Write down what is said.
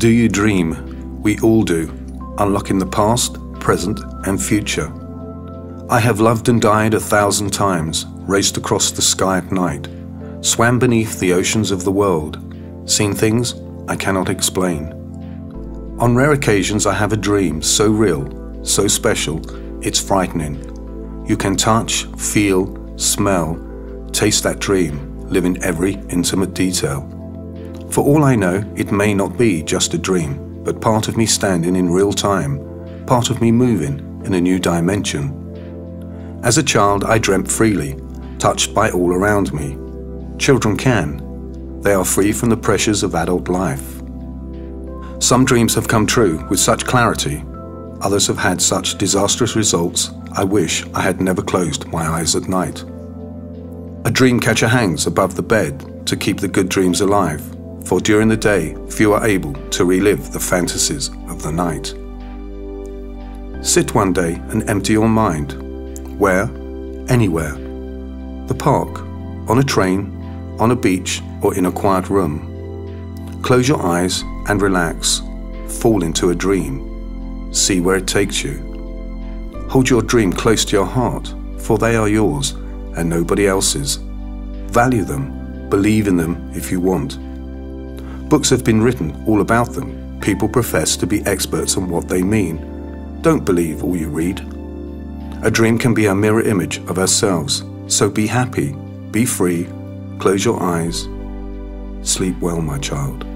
Do you dream? We all do, unlocking the past, present and future. I have loved and died 1,000 times, raced across the sky at night, swam beneath the oceans of the world, seen things I cannot explain. On rare occasions I have a dream so real, so special, it's frightening. You can touch, feel, smell, taste that dream, live in every intimate detail. For all I know, it may not be just a dream, but part of me standing in real time, part of me moving in a new dimension. As a child, I dreamt freely, touched by all around me. Children can. They are free from the pressures of adult life. Some dreams have come true with such clarity. Others have had such disastrous results, I wish I had never closed my eyes at night. A dream catcher hangs above the bed to keep the good dreams alive, for during the day, few are able to relive the fantasies of the night. Sit one day and empty your mind. Where? Anywhere. The park, on a train, on a beach, or in a quiet room. Close your eyes and relax. Fall into a dream. See where it takes you. Hold your dream close to your heart, for they are yours and nobody else's. Value them. Believe in them if you want. Books have been written all about them. People profess to be experts on what they mean. Don't believe all you read. A dream can be a mirror image of ourselves, so be happy, be free, close your eyes. Sleep well, my child.